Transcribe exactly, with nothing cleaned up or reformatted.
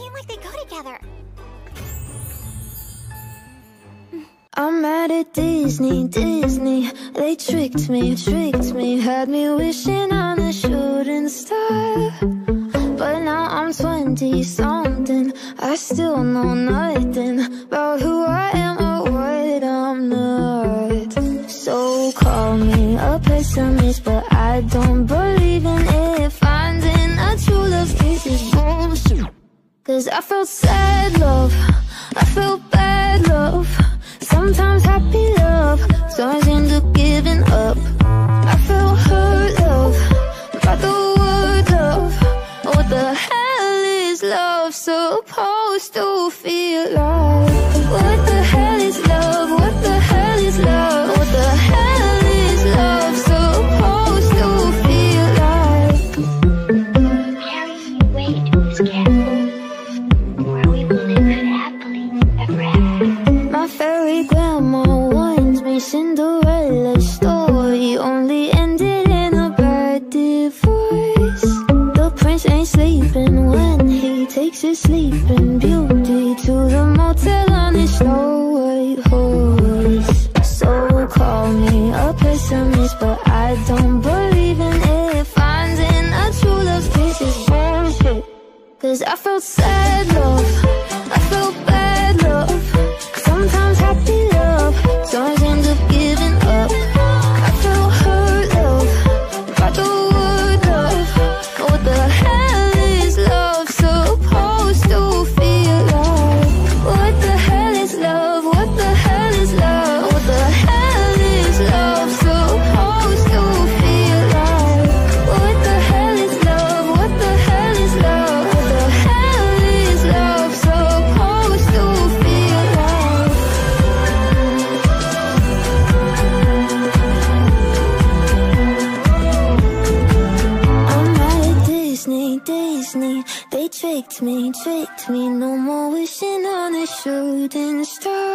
seem like they go together. I'm mad at Disney, Disney. They tricked me, tricked me. Had me wishing on a shooting star. But now I'm twenty-something. I still know nothing about who I am or what I'm not. So call me a pessimist, but I don't believe in it. Finding a true love case is bullshit. Cause I felt sad love, I felt bad love, sometimes happy love, sometimes end up giving up. I felt hurt love, by the word love. What the hell is love supposed to feel like? What the hell is love? What the hell is love? What the hell is love supposed to feel like? Carry you away to this castle, where we will live happily ever after. My fairy grandma warns me Cinderella's story only ended in a bad divorce. The prince ain't sleeping when he takes his sleeping beauty to the motel on his snow white horse. So call me a pessimist, but I don't believe in it. Finding a true love kiss is bullshit. Cause I felt sad love, I felt bad love, sometimes happy love, sometimes end up giving up. I felt hurt love, by the word love. What the hell is love supposed to feel like? What the hell is love? What the hell is love? What the hell is love supposed to feel like? What the hell is love? What the hell is love? What the hell is love supposed to feel like? I'm mad at Disney, Disney. They tricked me, tricked me. No more wishing on a shooting star.